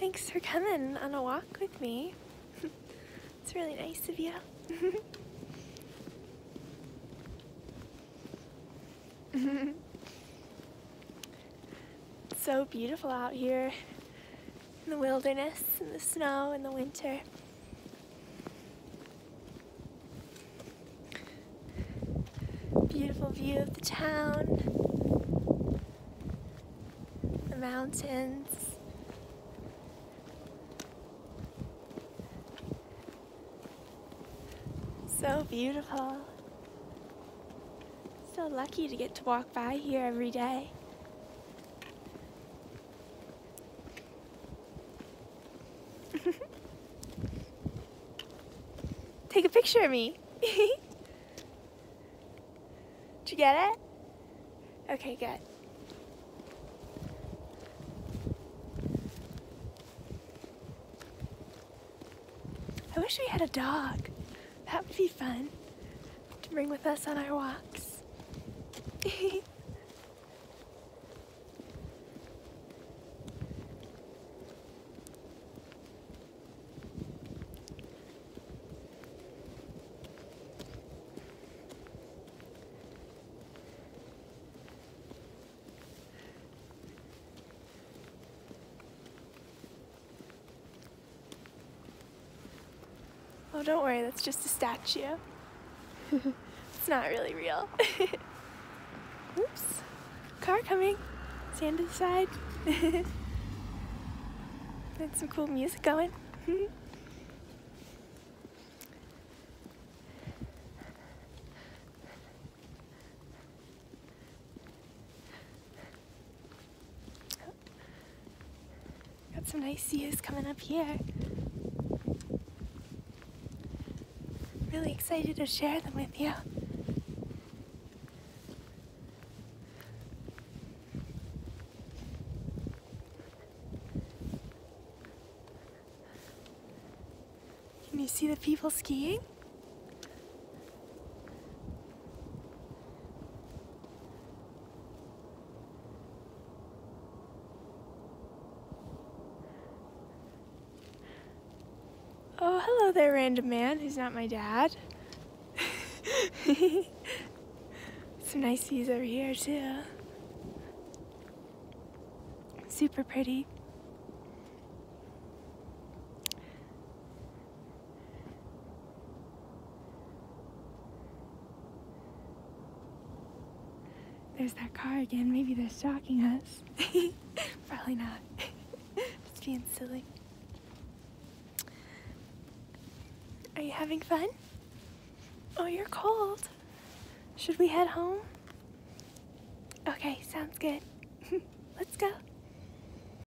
thanks for coming on a walk with me. It's really nice of you. It's so beautiful out here in the wilderness, in the snow, in the winter. Beautiful view of the town, the mountains. So beautiful. So lucky to get to walk by here every day. Take a picture of me. Did you get it? Okay, good. I wish we had a dog. That would be fun to bring with us on our walks. Oh, don't worry, that's just a statue. It's not really real. Oops. Car coming. Stand to the side. And some cool music going. Got some nice views coming up here. Really excited to share them with you. Can you see the people skiing? Oh, hello there, random man who's not my dad. Some nice views over here, too. Super pretty. There's that car again. Maybe they're stalking us. Probably not. Just being silly. Are you having fun? Oh, you're cold. Should we head home? Okay, sounds good. Let's go.